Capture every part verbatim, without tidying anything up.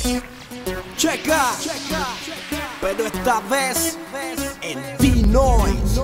Checa, pero esta vez en D-Noise.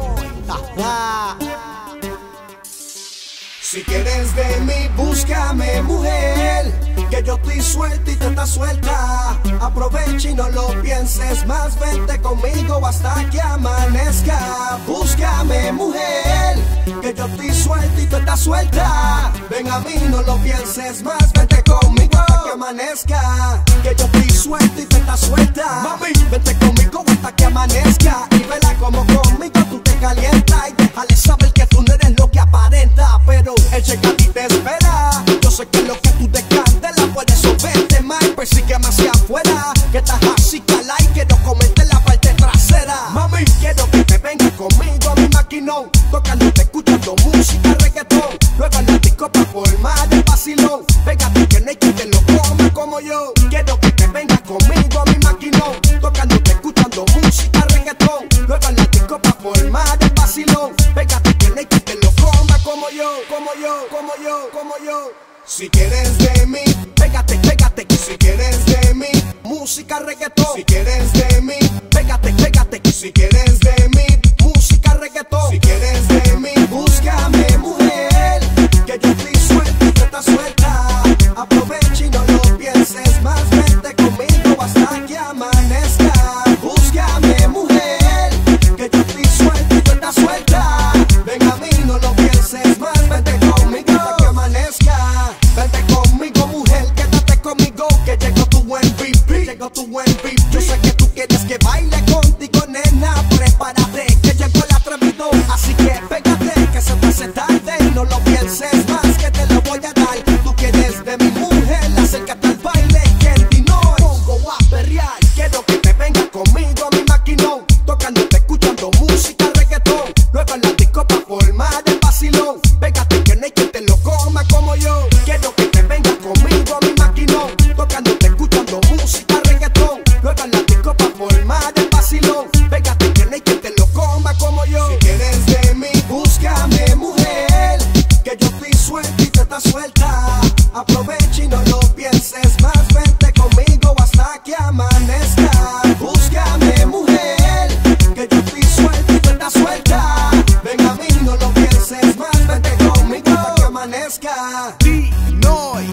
Si quieres de mí, búscame, mujer, que yo estoy suelta y tú estás suelta. Aprovecha y no lo pienses más, vente conmigo hasta que amanezca. Búscame, mujer, que yo estoy suelta y tú estás suelta. Ven a mí, no lo pienses más, vente conmigo hasta que amanezca. Que yo estoy suelta y tú estás suelta. Mami, vente conmigo hasta que amanezca. Y vela como conmigo tú te calientas. Y déjale saber que tú no eres lo que aparenta, pero el cheque a ti te espera. Yo sé que lo que tú te candela, por eso vete más, persígueme hacia afuera. Que estás así cala y quiero comerte la parte trasera. Mami, quiero que te vengas conmigo a mi maquinón, tocándote, escuchando música, reggaetón. Luego en la disco pa' formar el vacilón. Pégate que no hay quien te lo coma como yo. Quiero que te vengas conmigo a mi maquinón, tocándote, escuchando música, reggaetón. Luego en la disco pa' formar el vacilón. Pégate que no hay quien te lo coma como yo, como yo, como yo, como yo. Si quieres de mí, pégate, pégate. Si quieres de mí, música, reggaetón. Si quieres de mí, pégate, pégate. Si quieres de mí, música, reggaetón. Si quieres de mí, búscame, mujer, que yo estoy suelta y tú estás suelta. Aprovecha y no lo pienses más, vente conmigo hasta que amanezca. Búscame, mujer, que yo estoy suelta y tú estás suelta. Ven a mí, no lo pienses más, vente conmigo hasta que amanezca. Vente conmigo, mujer, quédate conmigo, que llegó tu buen M V P, llegó tu buen M V P. Yo sé que tú quieres que baile contigo, nena, prepárate, que llegó el atrevido. Así que pégate, que se te hace tarde y no lo pienses más, que te lo voy a dar. Tú quieres de mi mujer, acércate al baile, que en ti no pongo a perrear. Quiero que te vengas conmigo a mi maquinón, tocándote, escuchando música, reggaetón. Luego en la disco pa' formar el vacilón. Pégate que no hay quien te lo coma como yo. Quiero que te vengas conmigo a mi maquinón, tocándote, escuchando música, reggaetón. Luego en la disco pa' formar el vacilón. Pégate que no hay quien te lo coma como yo. Si quieres de mí, búscame, mujer, que yo estoy suelta y tú estás suelta. Aprovecha y no lo pienses más, vente conmigo hasta que amanezca. Búscame, mujer, que yo estoy suelta y tú estás suelta. Ven a mí, no lo pienses más, vente conmigo hasta que amanezca. D-Noise,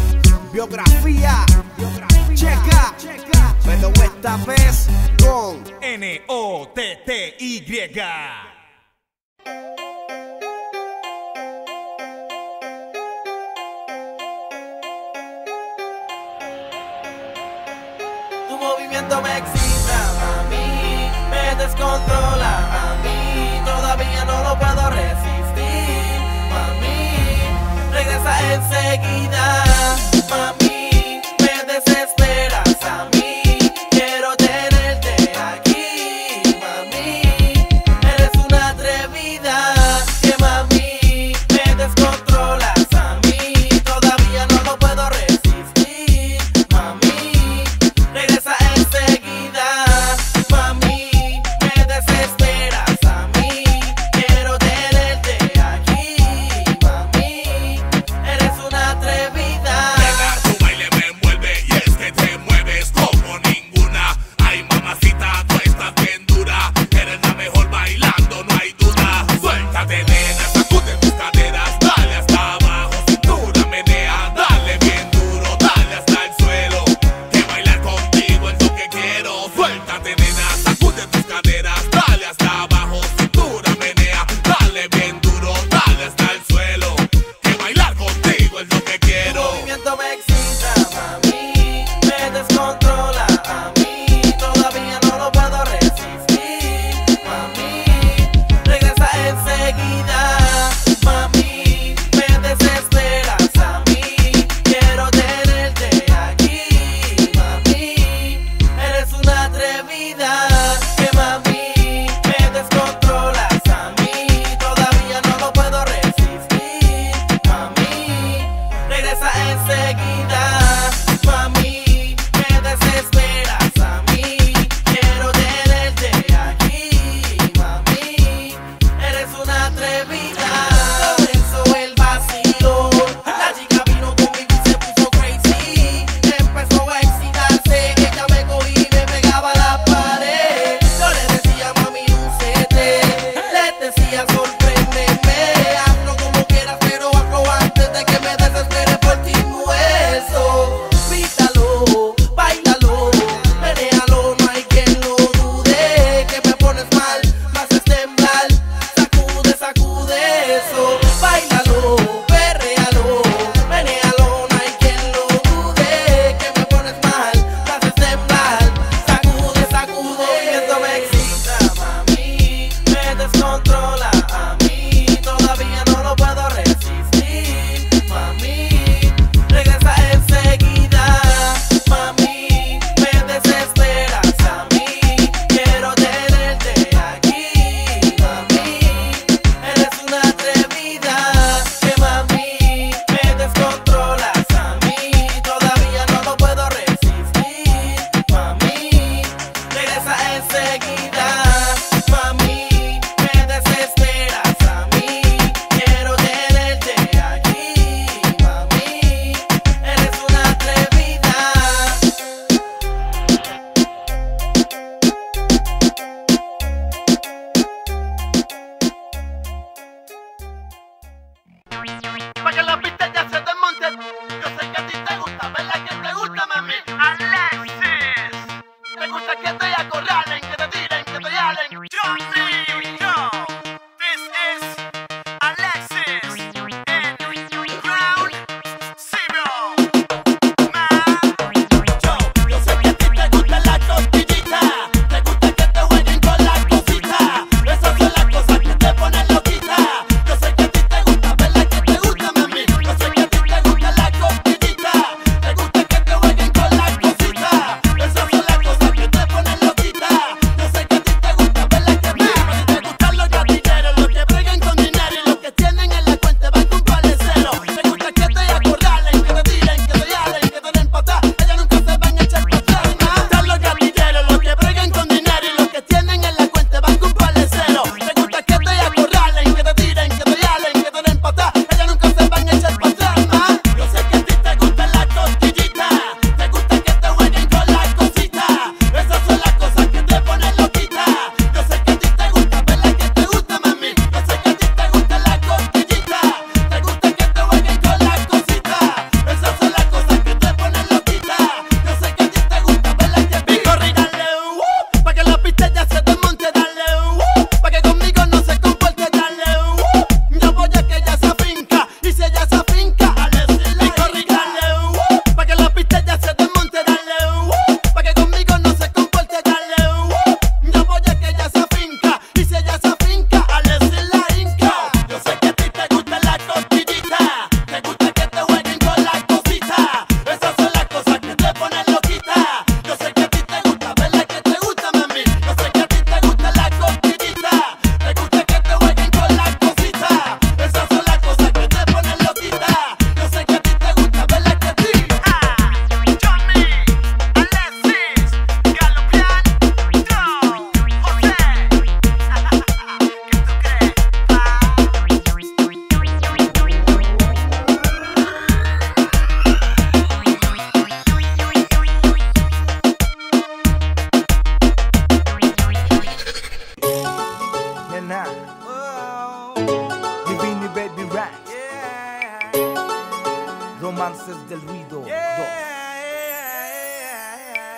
biografía, checa, pero esta vez con N O T T Y. Tu movimiento me excita, mami, me descontrola a mí. Todavía no lo puedo resistir, mami. Regresa enseguida, mami, me desesperas a mí. Quiero tenerte aquí, mami. Eres una atrevida, que mami, me descontrolas a mí. Todavía no lo puedo resistir, mami. Regresa enseguida, mami, me desesperas a mí. Quiero tenerte aquí, mami. Eres una atrevida. Llega tu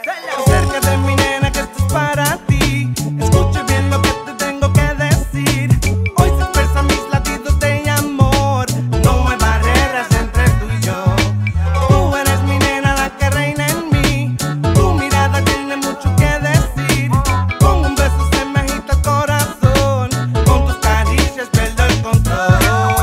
Acércate, mi nena, que esto es para ti. Escuche bien lo que te tengo que decir. Hoy se expresan mis latidos de amor. No hay barreras entre tú y yo. Tú eres mi nena, la que reina en mí. Tu mirada tiene mucho que decir. Con un beso se me agita el corazón. Con tus caricias pierdo el control.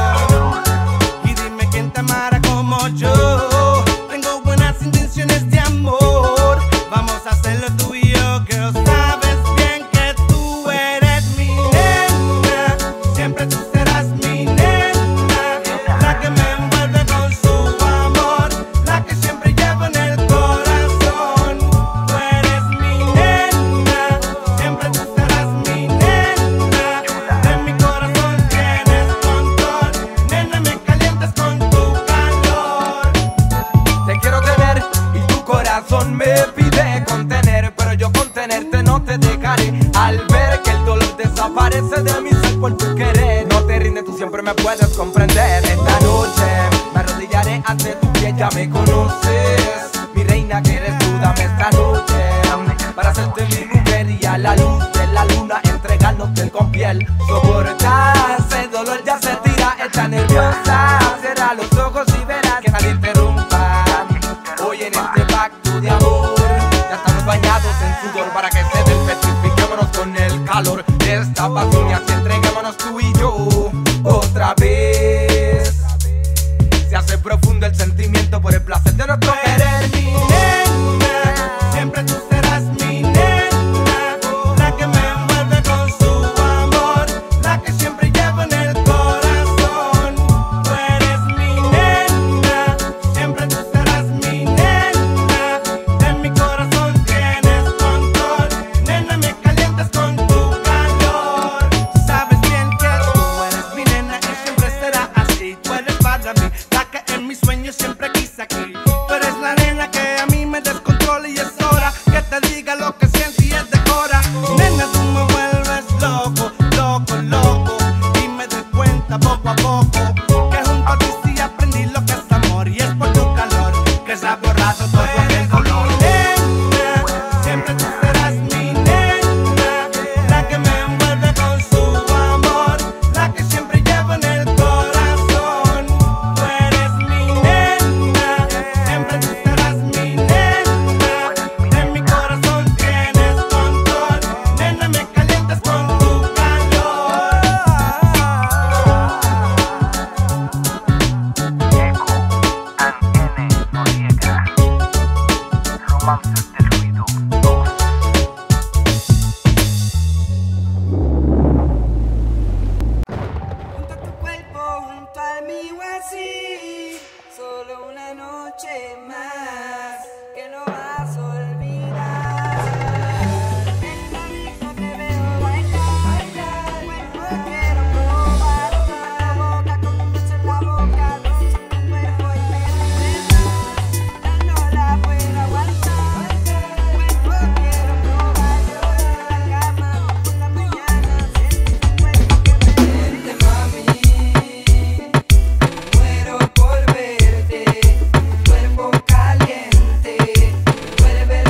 Y dime quién te amará como yo. Tengo buenas intenciones de amor. Vamos a hacerlo tú y yo, girl. Sabes bien que tú eres mi nena. Siempre tú serás mi nena. La que me envuelve con su amor. La que siempre llevo en el corazón. Tú eres mi nena. Siempre tú serás mi nena. De mi corazón tienes control. Nena, me calientas con tu calor. Te quiero tener y tu corazón me pide contener, pero yo contenerte no te dejaré. Al ver que el dolor desaparece de mi ser por tu querer, no te rindes, tú siempre me puedes comprender. Esta noche me arrodillaré ante tu pie, ya me conoces. Mi reina que eres tú, dame esta noche para hacerte mi mujer y a la luz de la luna entregarnos piel con piel. Soportar ese dolor ya se tira, está nerviosa. Cierra los ojos y verás que nadie interrumpa. Hoy en este pacto de amor ya estamos bañados en sudor para que se despetrifiquémonos con el calor de esta pasión y así entreguémonos tú y yo otra vez. Se hace profundo el sentimiento por el placer de nuestro querer. Mi nena, siempre tú serás mi nena. La que me envuelve con su amor. La que siempre llevo en el corazón. Tú eres mi nena. Siempre tú serás mi nena. En mi corazón tienes control. Nena, me calientas con tu calor. Sabes bien que tú eres mi nena y siempre será así. Tú eres para mí, la que en mis sueños siempre quise aquí. Tú eres la nena que a mí me descontrola y es hora que te diga lo que siento y es de cora. Nena, tú me vuelves loco, loco, loco. Y me doy cuenta poco a poco que junto a ti sí aprendí lo que es amor. Y es por tu calor que se ha borrado todo aquel color. Nena, siempre tú serás mi nena. La que me envuelve con su amor. La que siempre llevo en el corazón. Tú eres mi nena. Siempre tú serás mi nena. En mi corazón tienes control. Nena, me calientas con tu calor. Romances del ruido dos. Junto a tu cuerpo, junto al mío así, solo una noche más que no vas a olvidar. En la disco te veo bailar, cuerpo quiero probar, la boca con un beso en la boca, rosa tu cuerpo y me ya no la puedo aguantar. Cuerpo quiero probar, yo en la cama por la mañana, siento tu cuerpo que me vente, mami, muero por verte, cuerpo caliente, vuelve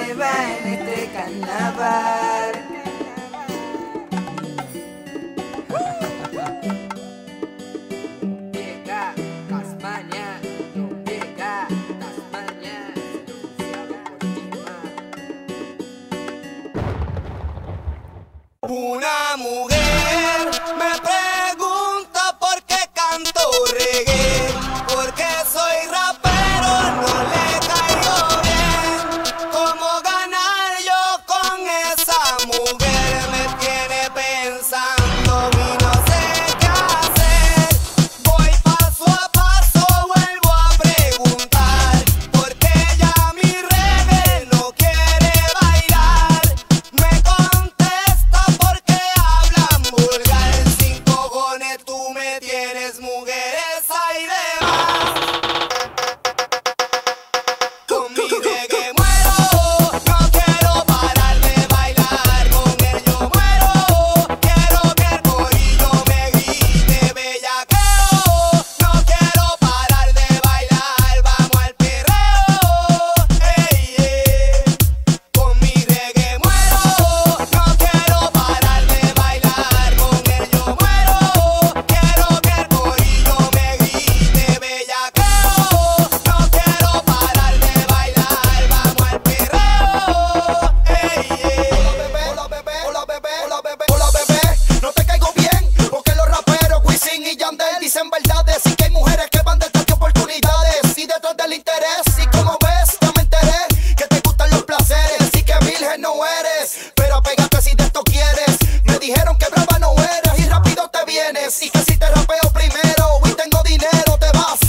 nueva en este carnaval. Llega Tasmania, no llega Tasmania, Una mujer me pregunta por qué canto reggae, porque soy rapero, no le caigo bien. ¿Cómo ganar yo con esa mujer? Me tiene pensando y no sé qué hacer. Voy paso a paso, vuelvo a preguntar, porque ya mi reggae no quiere bailar. Me contesta porque hablan vulgar. Sin cojones tú me tienes, mujeres hay de más. Con mi reggae muero, no quiero parar de bailar. Con él yo muero, quiero que el corillo me grite bellaqueo. No quiero parar de bailar, vamos al perreo. Ey, ey. Con mi reggae muero, no quiero parar de bailar. Con él yo muero, quiero que el corillo me grite bellaqueo. No quiero parar de bailar, vamos al perreo. Ey, ey. Hola bebé, hola bebé, hola bebé, hola bebé, no te caigo bien, porque los raperos Wisin y Yandel dicen verdades, y que hay mujeres que van detrás de oportunidades y detrás del interés. Y como ves, ya me enteré que te gustan los placeres y que virgen no eres, pero apégate si de esto quieres. Me dijeron que brava no eres y rápido te vienes, y que si te rapeo primero y tengo dinero te vas.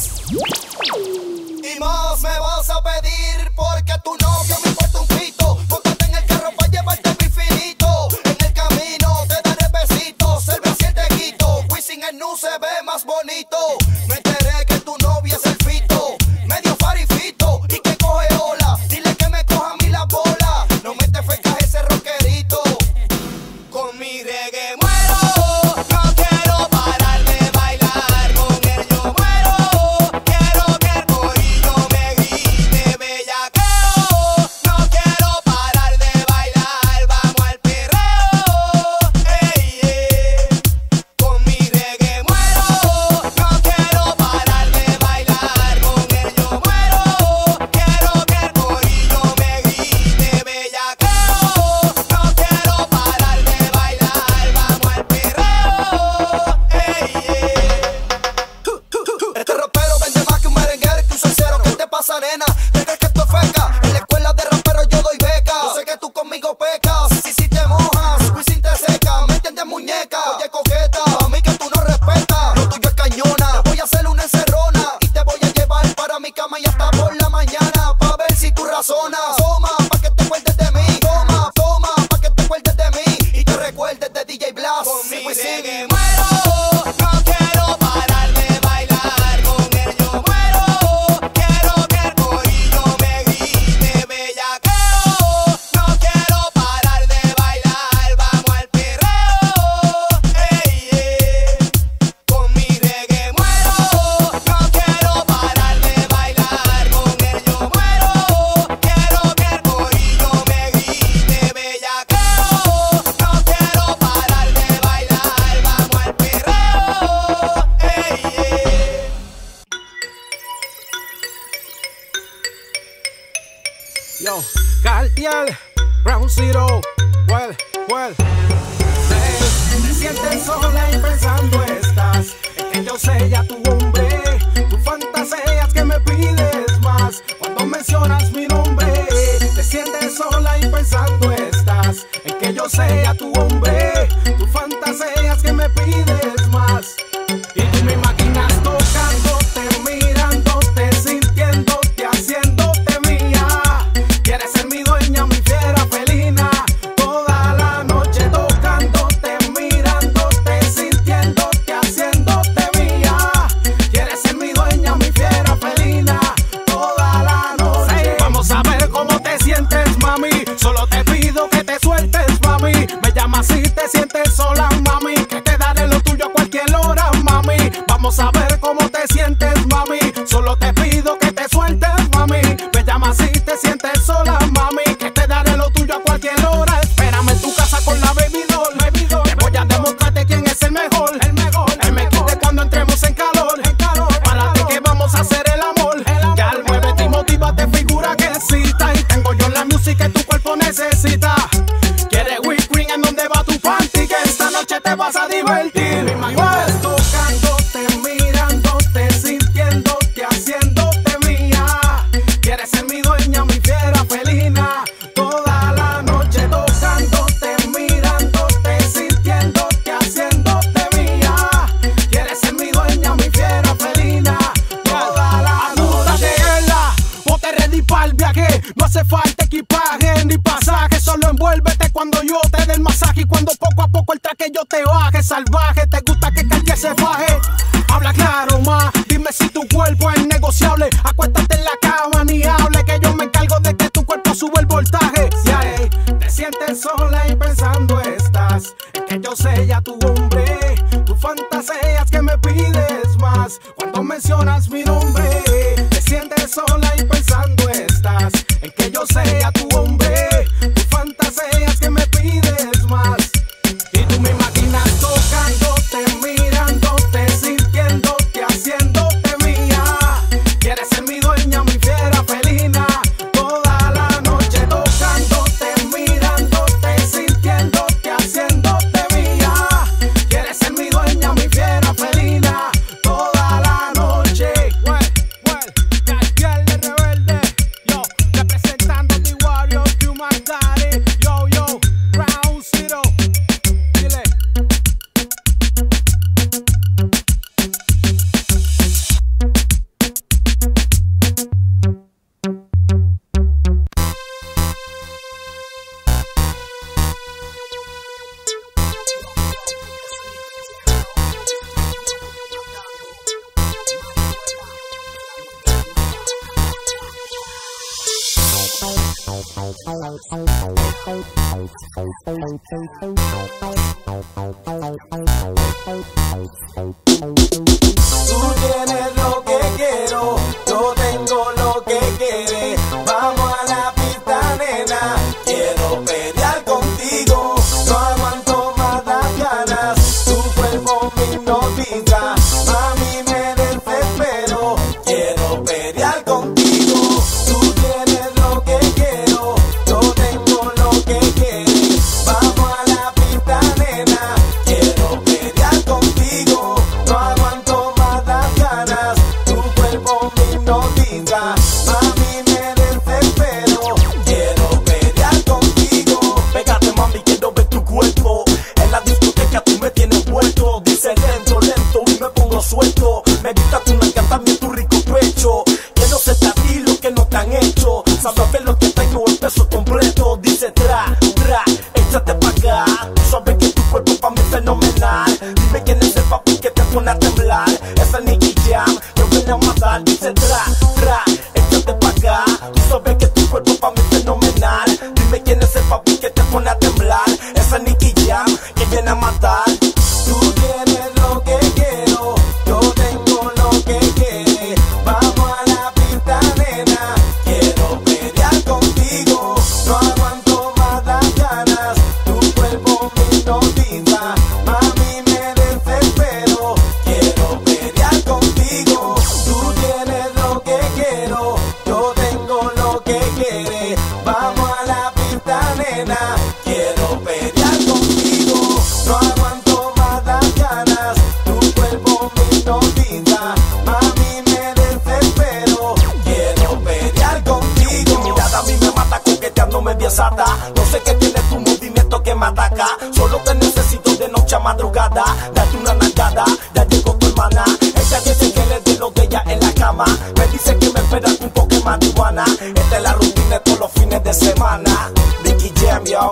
Y más me vas a pedir porque tu novio me importa un pito. Póntate en el carro para llevarte mi finito. En el camino te daré besitos, el brasier te quito. Wisin el nu se ve más bonito. Me enteré que tu novio es el fito, medio farifito y que coge ola. Dile que me coja a mí la bola, no me te fecas ese rockerito. Con mi reggae muero, no quiero parar de bailar. Con él yo muero, quiero que el corillo me grite bellaqueo. No quiero parar de bailar, vamos al perreo. Ey, ey. Con mi reggae muero, no quiero parar de bailar. Con él yo muero, quiero que el corillo me grite bellaqueo. No quiero parar de bailar, vamos al perreo. Ey, ey. Este rapero vende más que un merenguero y que un salsero. ¿Qué te pasa, nena? ¿Te crees que esto es feca? En la escuela de rapero yo doy beca. Yo sé que tú conmigo pecas. Si si te mojas, Wisin te seca. ¿Me entiendes, muñeca? Oye, coqueta, a mí que tú no respetas. Lo tuyo es cañona. Te voy a hacer una encerrona y te voy a llevar para mi cama y hasta por la mañana, pa' ver si tú razonas. Toma, pa' que te acuerdes de mí. Toma, toma, pa' que te acuerdes de mí y te recuerdes de D J Blast. Con mi Wisin. reggae muero, no quiero parar de bailar. Con él yo muero, quiero que el corillo me grite bellaqueo. No quiero parar de bailar, vamos al perreo. Ey, ey. Con mi reggae muero, no quiero parar de bailar. Con él yo muero, quiero que el corillo me grite bellaqueo. No quiero parar de bailar, vamos al perreo. Ey, ey. Yo, Cartier, Brown Zero, well, well. Hey, te sientes sola y pensando estás en que yo sea tu hombre. Tu fantaseas que me pides más cuando mencionas mi nombre. Te sientes sola y pensando estás en que yo sea tu hombre. Tu fantaseas que me pides más. Y tú me imaginas tocándote, mirándote, sintiéndote, haciéndote mía. Quieres ser mi dueña, mi fiera felina. Toda la noche tocándote, mirándote, sintiéndote, haciéndote mía. Quieres ser mi dueña, mi fiera felina. Toda la noche. Vamos a ver cómo te sientes, mami. Solo te pido que te sueltes, mami. Me llama divertir. Me imagino tocándote, mirándote, sintiéndote, haciéndote mía. Quieres ser mi dueña, mi fiera felina. Toda la noche tocándote, mirándote, sintiéndote, haciéndote mía. Quieres ser mi dueña, mi fiera felina. Toda la noche. Ponte ready para el viaje. No hace falta equipaje ni pasaje. Solo envuélvete cuando yo te dé el masaje. Y cuando poco a poco el traje yo te baje. Salvaje, te gusta que Cartier se faje. Habla claro más, dime si tu cuerpo es negociable. Acuéstate en la cama, ni hable, que yo me encargo de que tu cuerpo sube el voltaje. Si hay, te sientes sola y pensando estás, es que yo sé ya tu hombre. Tu fantasía es que me pides más cuando mencionas mi nombre. Te sientes sola y pensando estás, es que yo sé ya tu hombre. Tu fantasía es que me pides más. Y tú me imaginas tocándote, mirándote, sintiéndote, haciéndote mía. Quieres ser mi dueña, mi fiera felina. Toda la noche tocándote, mirándote, sintiéndote, haciéndote mía. Quieres ser mi dueña, mi fiera felina. Toda la noche. Well, well, Cartier de rebelde. Yo, representando mi Warrior, Q más Daddy. Yo, yo, Ground Zero. Dile. Tú tienes lo que quiero, yo tengo lo que quieres. Vamos a la pista, nena, quiero pelear contigo. No aguanto más las ganas, tu cuerpo me hipnotiza. Mami, me desespero, quiero pelear contigo. Tú tienes lo que quiero, yo tengo lo que quieres. Vamos a la pista, nena, quiero pelear contigo. No aguanto más las ganas, tu cuerpo me hipnotiza. Mami, me desespero, quiero pelear contigo. Pégate, mami, quiero ver tu cuerpo. En la discoteca tú me tienes vuelto. Dice lento, lento y me pongo suelto. Me gusta tu nalga, también tu rico pecho. Quiero ser a ti lo que no te han hecho. Sabes ver lo que tengo, el peso completo. Dice tra, tra, échate pa' acá. Tú sabes que tu cuerpo pa' mí es fenomenal. Dime quién es el papi que te pone a temblar. Ese Nicky Jam, yo viene a matar. Dice tra, tra, échate pa' acá. Tú sabes que tu cuerpo pa' mí es fenomenal. Dime quién es el papi que te pone a temblar. Ese Nicky Jam, que viene a matar. Tú tienes lo que quiero, yo tengo lo que quieres. Vamos a la pista, nena, quiero pelear contigo. No aguanto más las ganas, tu cuerpo me hipnotiza. Mami, me desespero, quiero pelear contigo. Tú tienes lo que quiero, yo tengo lo que quieres. Vamos a la pista, nena, quiero pelear contigo. No aguanto más las ganas, tu cuerpo me hipnotiza. Mami, me desespero, quiero pelear contigo. Tu mirada a mí me mata, coqueteando me desata. No sé qué tiene tu movimiento que me ataca. Solo te necesito de noche a madrugada. Date una nalgada, ya llegó tu hermana. Ella dice que le dé lo de ella en la cama. Me dice que me espera un poco de marihuana. Esta es la rutina de todos los fines de semana. Nicky Jam, yo.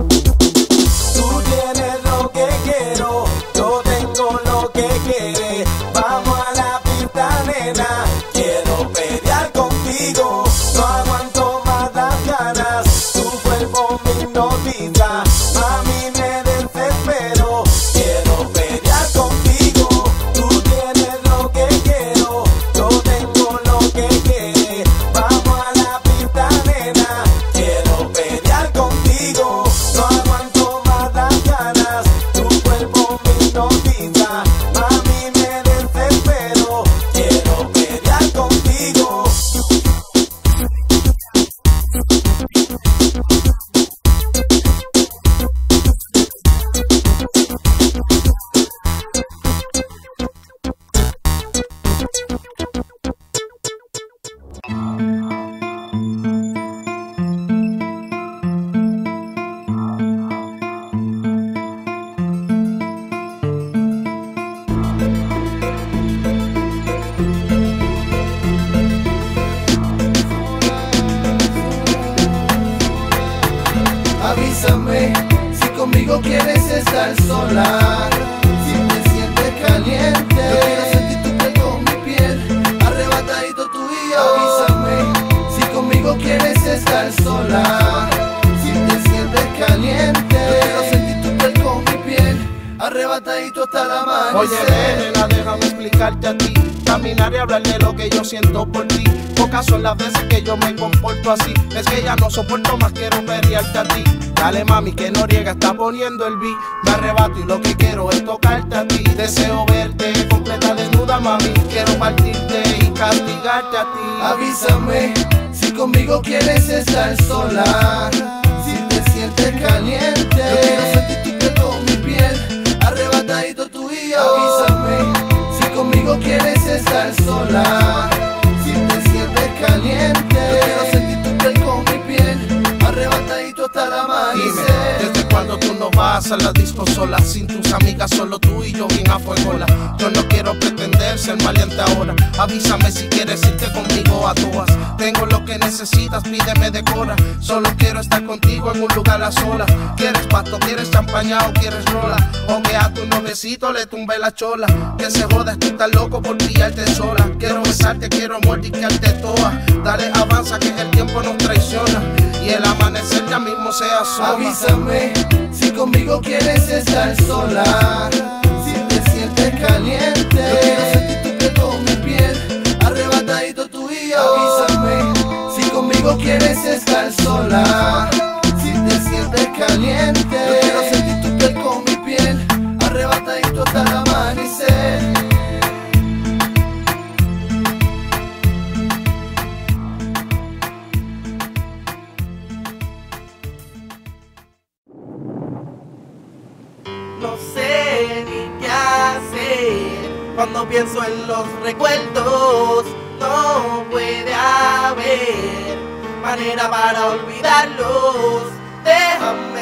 Tú tienes lo que quiero, yo tengo lo que quieres. Vamos a la pista, nena, quiero pelear contigo. No aguanto más las ganas, tu cuerpo me hipnotiza. Mami, me desespero, quiero pelear conmigo quieres estar sola, si te sientes caliente, yo quiero sentir tu piel con mi piel, arrebatadito tú y yo. Avísame si conmigo quieres estar sola, si te sientes caliente, yo quiero sentir tu piel con mi piel, arrebatadito hasta la amanecer. Oye, nena, déjame explicarte a ti, caminar y hablar de lo que yo siento por ti. Pocas son las veces que yo me comporto así, es que ya no soporto más, quiero pelearte a ti. Dale mami que Noriega está poniendo el beat, me arrebato y lo que quiero es tocarte a ti. Deseo verte completa desnuda mami, quiero partirte y castigarte a ti. Avísame si conmigo quieres estar sola, si te sientes caliente, yo quiero sentir tu piel con mi piel, arrebatadito tú y yo. Avísame si conmigo quieres estar sola, si te sientes caliente, yo quiero sentir tu piel con mi piel, arrebatadito hasta la amanecer. Dime, ¿desde cuando tú no vas a la disco sola? Sin tus amigas, solo tú y yo bien a fuegola. Yo no quiero pretender ser maleante ahora. Avísame si quieres irte conmigo a todas. Tengo lo que necesitas, pídeme decora. Solo quiero estar contigo en un lugar a solas. ¿Quieres pasto, quieres champaña o quieres rola? O que a tu novecito le tumbe la chola. Que se joda, tú estás loco por pillarte sola. Quiero besarte, quiero mordicarte toda. Dale, avanza que el tiempo nos traiciona y el amanecer ya mismo se asoma. Avísame si conmigo quieres estar sola, si te sientes caliente, yo quiero sentir tu piel con mi piel, arrebatadito tú y yo. Avísame si conmigo quieres estar sola, si te sientes caliente, yo quiero sentir tu piel con mi piel, arrebatadito hasta el amanecer. No sé ni qué hacer cuando pienso en los recuerdos. No puede haber manera para olvidarlos. Déjame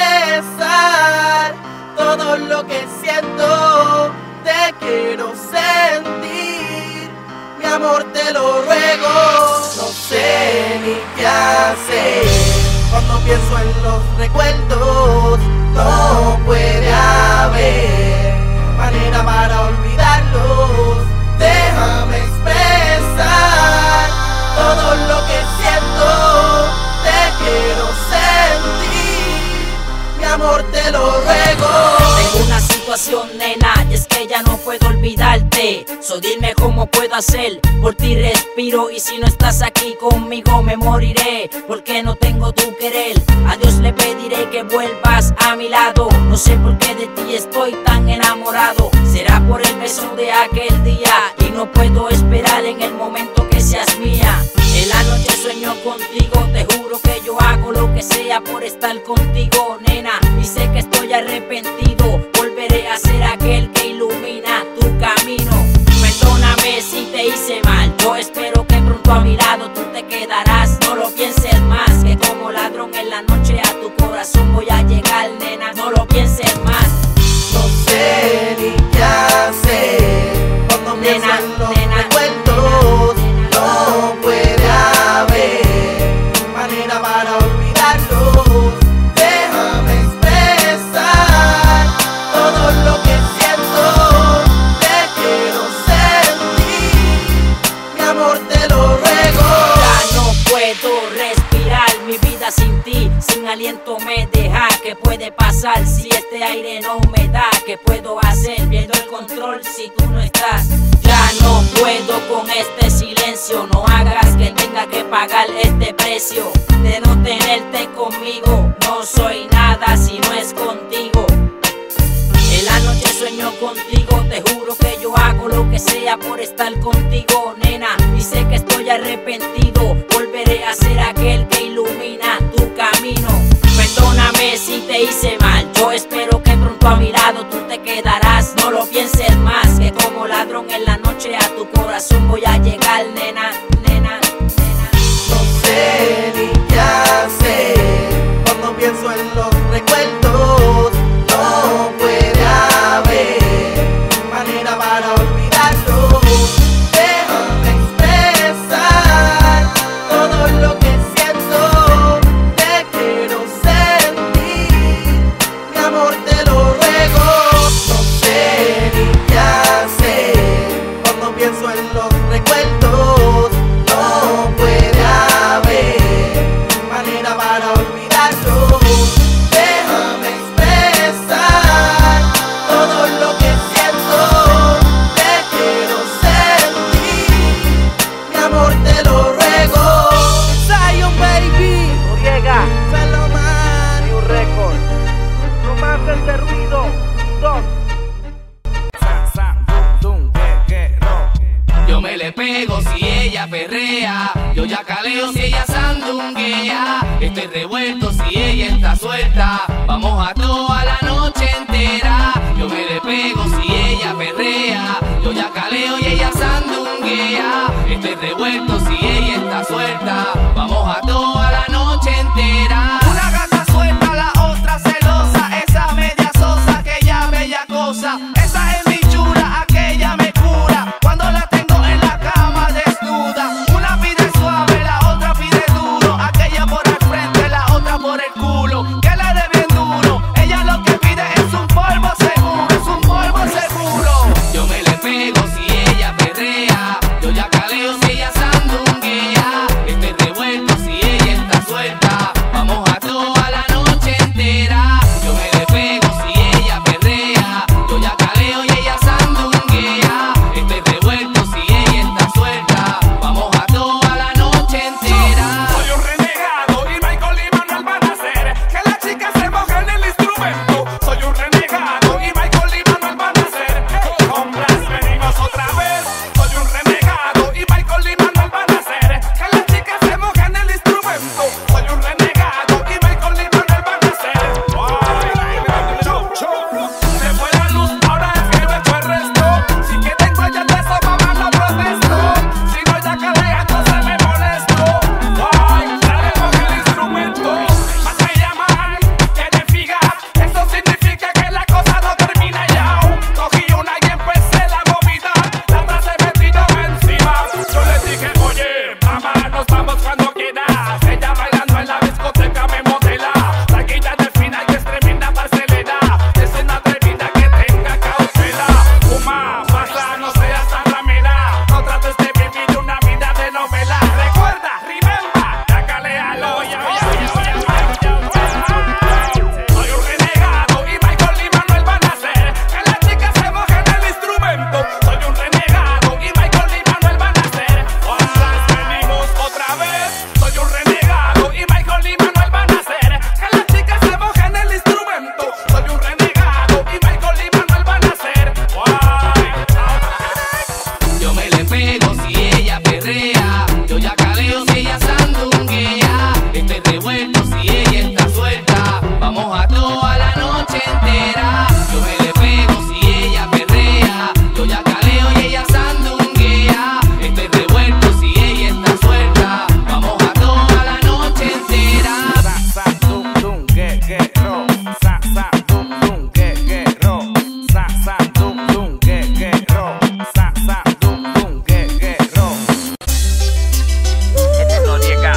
expresar todo lo que siento. Te quiero sentir, mi amor, te lo ruego. No sé ni qué hacer cuando pienso en los recuerdos. No puede haber manera para olvidarlos. Déjame expresar todo lo que siento. Te quiero sentir, mi amor, te lo ruego. Tengo una situación, nena, y es que ya no puedo olvidarte. So dime cómo puedo hacer, por ti respiro. Y si no estás aquí conmigo me moriré, porque no tengo tu querer. A Dios le pediré que vuelvas a mi lado. No sé por qué de ti estoy tan enamorado. Será por el beso de aquel día, y no puedo esperar en el momento que seas mía. En la noche sueño contigo, te juro que yo hago lo que sea por estar contigo, nena. Y sé que estoy arrepentido, volveré a ser aquel que ilumina tu camino. Perdóname si te hice mal, yo espero que pronto a mi lado tú te quedarás. No lo pienses más, que como ladrón en la noche a tu corazón voy a llegar, nena. No lo pienses más. No sé ni qué hacer cuando pienso en los recuerdos. No puede haber manera para olvidarlos. Déjame expresar todo lo que siento. Te quiero sentir, mi amor, te lo ruego. Ya no puedo respirar mi vida sin ti, sin aliento me deja. ¿Qué puede pasar si este aire no me da? ¿Qué puedo hacer? Pierdo el control si tú no estás. Ya no puedo con este silencio, no hagas que tenga que pagar este precio de no tenerte conmigo. No soy nada si no es contigo. En la noche sueño contigo, te juro que yo hago lo que sea por estar contigo, nena. Y sé que estoy arrepentido, volveré a ser aquel que ilumina tu camino. Perdóname si te hice mal, yo espero que pronto a mi lado tú te quedarás. No lo pienses más, que como ladrón en la noche a tu corazón voy a llegar, nena, nena, nena. No sé ni qué hacer cuando pienso en los recuerdos. No puede haber manera para olvidarlos. Déjame expresar todo lo que Estoy revuelto si ella está suelta. Vamos a toda la noche entera. Yo me le pego si ella perrea. Yo ya caleo y ella sandunguea. Estoy revuelto si ella está suelta. Vamos a toda la noche entera. Una gata suelta, la otra celosa. Esa media sosa, aquella bella cosa. Esa es mi chula, aquella me cura. Cuando la tengo en la cama desnuda. Una pide suave, la otra pide duro. Aquella por el frente, la otra por el culo. Que le dé bien duro. Ella lo que pide es un polvo seguro. Es un polvo seguro. Yo me le pego si ella perrea. Yo ya caleo si ella sandunguea. Estoy revuelto si ella está suelta. Vamos a toda la noche entera. Yo me le pego si ella perrea. Yo ya caleo y ella sandunguea. Estoy revuelto si ella está suelta. Vamos a toda la noche entera. Soy un renegado y Michael y Manuel van a hacer que las chicas se mojen el instrumento. Soy un renegado y Michael y Manuel van a hacer que con Blas venimos otra vez. Soy un renegado y Michael y Manuel van a hacer que las chicas se mojen el instrumento. Soy un renegado y Michael y Manuel van a hacer. Se fue la luz, ahora escribe tu el resto. Si que tengo ella de eso, mamá, no protesto. Si no ya calea, entonces me molesto. Ay, dale con el instrumento. Más me llaman que de figa. Eso significa que la cosa no termina ya. Cogí una y empecé la movida. La otra se me tiró encima. Yo le dije, oye, mamá, nos vamos cuando quieras. Ella bailando en la discoteca me modela. La guilla del final que es tremenda parcelera. Es una atrevida que tenga cautela. Fuma, pasa, no seas tan ramera. No trates de vivir una vida de novela. Recuerda, remember, ya caléalo, ya, ya, ya, ya. Soy un renegado y Michael y Manuel van a hacer que las chicas se mojen el instrumento. Soy un renegado y Michael y Manuel van a hacer. Otras venimos otra vez. Soy un renegado y Michael y Manuel van a hacer que las chicas se mojen el instrumento. Soy un renegado y Michael y Manuel van a hacer. Yo me le pego si ella perrea. Yo ya caleo si ella sandunguea. Estoy revuelto si ella está suelta. Vamos a toda la noche entera. Yo me le pego si ella perrea. Yo ya caleo y ella sandunguea. Estoy revuelto si ella está suelta. Vamos a toda la noche entera. Sa sa dum dum ge ge ro. Sa sa dum dum ge ge ro. Sa sa dum dum ge ge ro. Sa sa dum dum ge ge ro. Este es Noriega.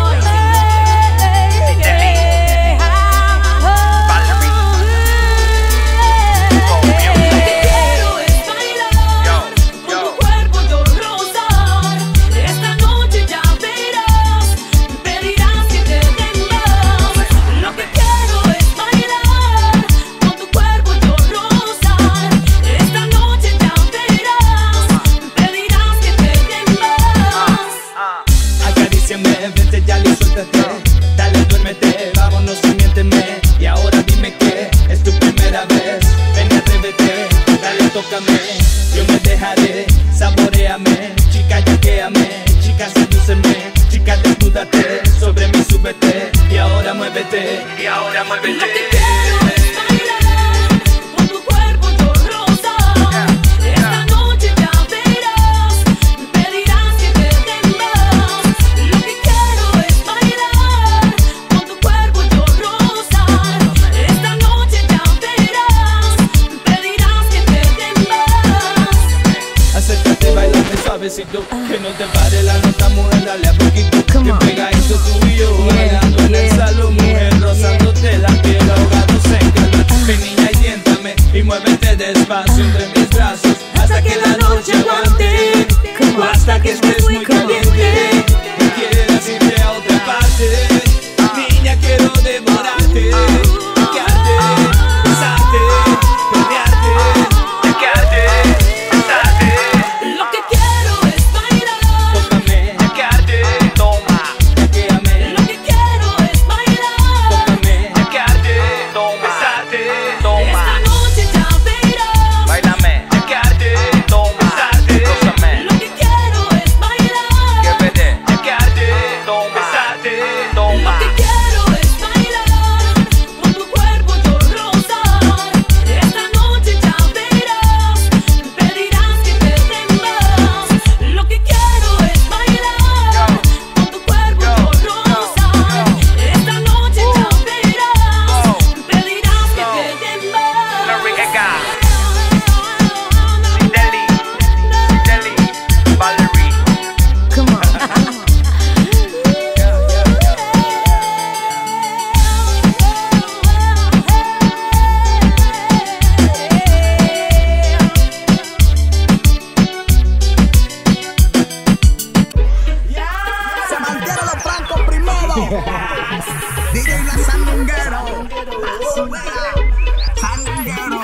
Acaríciame, vente ya y suéltate. Dale, duérmete, vámonos y miénteme. Y ahora dime que es tu primera vez. Ven y atrévete, dale, tócame. Yo me dejaré, saboreame. Chica, yaquéame, chica, sedúceme. Chica, desnúdate, sobre mí súbete. Y ahora muévete, y ahora muévete. Lo que quiero es bailar, con tu cuerpo yo rozar. Esta noche ya verás, pedirás que te den más. Lo que quiero es bailar, con tu cuerpo yo rozar. Esta noche ya verás, pedirás que te den más. Acércate, bailame suavecito, que no te pare la nota, mujer, dale a poquito. Que pegadito tú y yo, bailando en el salón, mujer, rozándote la piel. D J Blas Sandunguero. Sandunguero.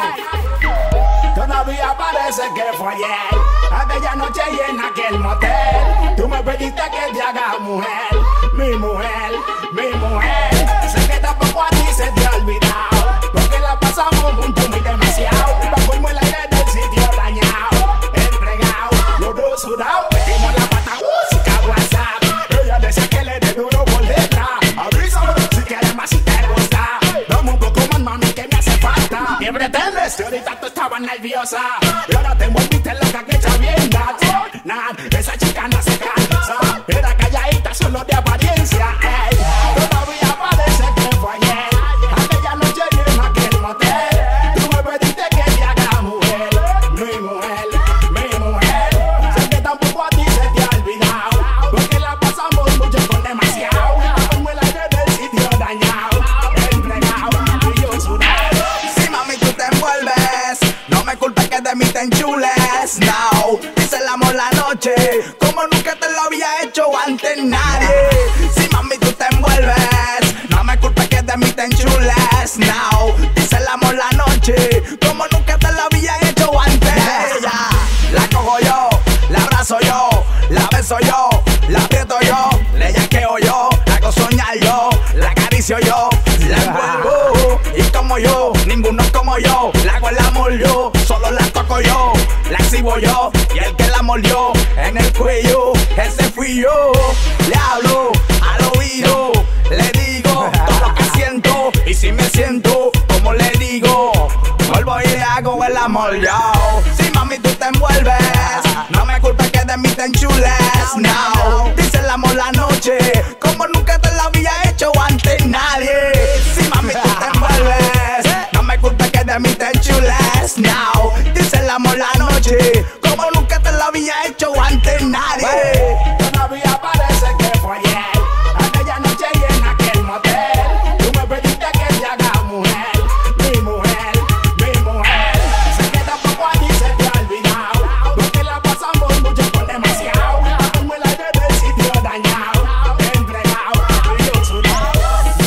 Todavía parece que fue ayer, aquella noche y en aquel motel. Tú me pediste que te haga mujer, mi mujer, mi mujer. Sé que tampoco a ti se te ha olvidado, porque la pasamos juntos muy demasiado. Bajo el aire del sitio dañado, entregado, los dos sudados. Metimos la pata, música WhatsApp. Ella decía que le dé duro por detrás. Avísame si quieres más, si te gusta. Dame un poco más, mami, que me hace falta. ¿Qué pretendes? Que ahorita tú estabas nerviosa y ahora te volviste loca, que echa bien. Nah, esa chica no se cansa. Era calladita solo de apariencia. Ey, todavía parece que fue ayer, aquella noche y en aquel motel. Tú me pediste que te haga mujer, mi mujer, mi mujer. Sé que tampoco a ti se te ha olvidado, porque la pasamos mucho con demasiado. Como el aire del sitio dañado, entregado y yo sudado. Si mami tú te envuelves, no me culpes que de mí te enchules. No, hice el amor la noche como nunca te lo había hecho antes nadie. Si mami tú te envuelves, no me culpes que de mí te enchules. No, hice el amor la noche como nunca te lo había hecho antes. Ella, la cojo yo, la abrazo yo, la beso yo, la aprieto yo, le yaqueo yo, la hago soñar yo, la acaricio yo, la envuelvo. Y como yo, ninguno como yo, la hago el amor yo, solo la toco yo, la exhibo yo, y el que la mordió en el cuello, ese fui yo. Le hablo al oído, le digo todo lo que siento, y si me siento como le digo, vuelvo y le hago el amor yo. Si mami tú te envuelves, no me culpes que de mí te enchules. No, dice el amor la noche como nunca te lo había hecho antes nadie. Si mami tú te envuelves, no me culpes que de mí te enchules. No, dice el amor la noche como nunca te lo había hecho antes nadie. Todavía parece que fue ayer, aquella noche y en aquel motel. Tú me pediste que te haga mujer, mi mujer, mi mujer. Sé que tampoco a ti se te ha olvidado, porque la pasamos mucho con demasiado. Como el aire del sitio dañado, entregado y yo sudado.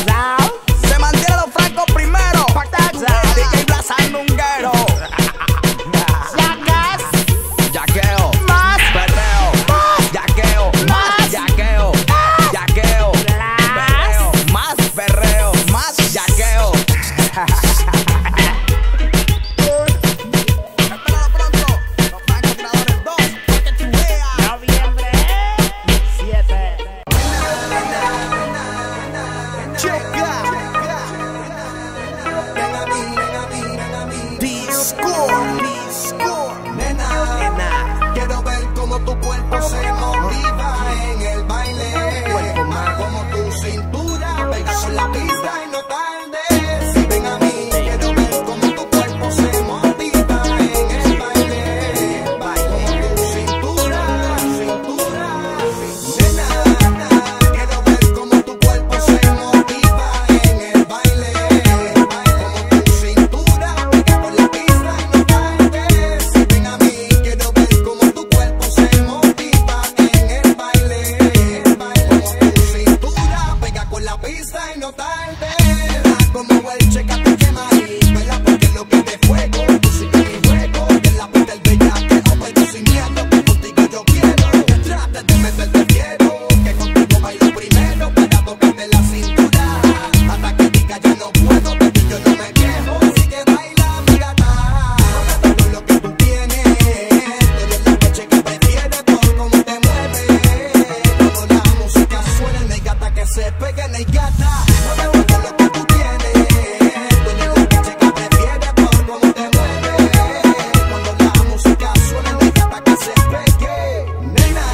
Se mantiene los francos primero. D J Blas Sandunguero. Yaqueo, más perreo, yaqueo, más yaqueo, yaqueo, perreo, más perreo, más yaqueo. Espéralo pronto, los francotiradores dos, para que tú veas. Noviembre siete. Discord, Discord, nena, nena, quiero ver cómo tu cuerpo se motiva en el baile, cuerpo más como tu cintura, pega con la pista y no tardes. Ven a mí, quiero ver cómo tu cuerpo se motiva en el baile, baile como tu cintura, cintura, nena, nena, quiero ver cómo tu cuerpo se motiva en el baile, baile como tu cintura, pega con la pista y no tardes. Ven a mí, quiero ver cómo tu cuerpo se motiva en el baile, baile como tu cintura, pega con la pista y no tardes. Como el checa te quema ahí, ¿verdad? Porque lo que te fuego, tú sigues mi juego, que en la pista el bellaqueo, pero sin miedo, que contigo yo quiero, que trates de meterte quiero, que contigo bailo primero, para tocarte la cintura, hasta que diga ya no puedo, baby, yo no me quejo, sigue baila mi gata, todo lo que tú tienes, tú eres la noche que prefieres por cómo te mueves, cuando la música suena, no hay gata que se pegue, no hay gata, todo lo que tú tienes, tú eres la noche que prefieres por cómo te mueves, cuando la música suena, no hay gata que se pegue, nena,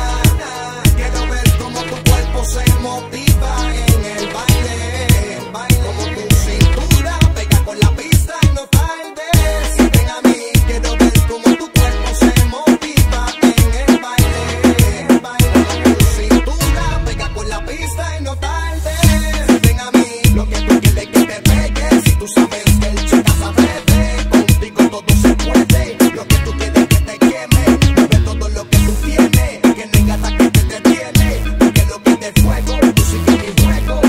quiero ver cómo tu cuerpo se motiva en el baile, baile como tu cintura, pega con la pista y no tardes. Ven a mí, quiero ver cómo tu cuerpo se motiva en el baile, baile como tu cintura, pega con la pista y no tardes. Ven a mí, lo que tú quieres que te pegue, si tú sabes que el chica sabe, contigo todo se puede, lo que tú quieres que te queme, mueve todo lo que tú tienes, que no hay gata que te detiene, porque lo que te fuego, tú sigues mi juego,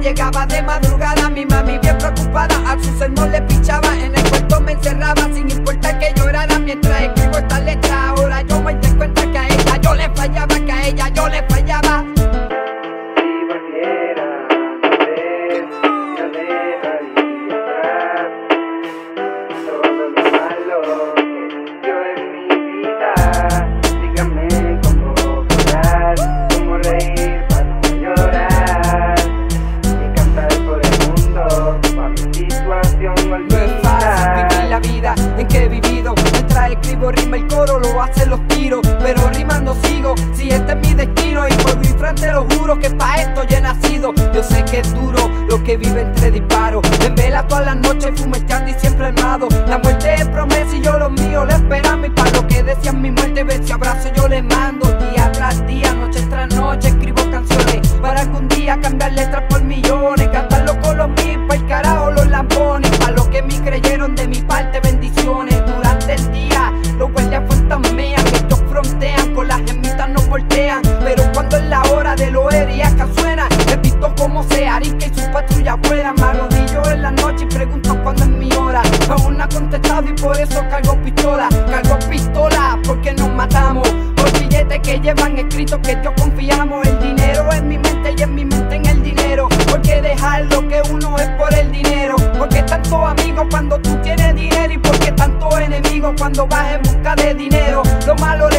llegaba de madrugada, mi mami bien preocupada, a su sermón le pichaba, en el cuarto me encerraba sin importar que llorara. Mientras escribo esta letra ahora yo me doy cuenta que a ella yo le fallaba, que a ella yo le fallaba. Rima el coro, lo hacen los tiros, pero rimando sigo, si este es mi destino. Y por mi frente lo juro que pa' esto ya he nacido. Yo sé que es duro lo que vive entre disparos, en vela todas las noches fumeteando y siempre armado. La muerte es promesa y yo los míos le esperamos. Y para lo que decían mi muerte, beso y abrazo yo le mando. Día tras día, noche tras noche, escribo canciones para algún día cambiar letras por millones. Cantarlo con los míos, pa' el carajo los lambones. Pa' los que me creyeron de mi parte, bendiciones. Durante el día los guardias fantasmean, ellos frontean, con las gemitas no voltean. Pero cuando es la hora de lo y acá suena, he visto cómo se arica y sus patrullas vuelan. Me arrodillo en la noche y pregunto cuándo es mi hora. Aún no ha contestado y por eso cargo pistola. Cargo pistola porque nos matamos por billetes que llevan escritos que yo confiamos. El dinero en mi mente y en mi mente en el dinero. Porque dejar lo que uno es por el dinero. Porque tantos amigos cuando tú tienes dinero y porque tantos enemigos cuando vas en busca de dinero. Lo malo le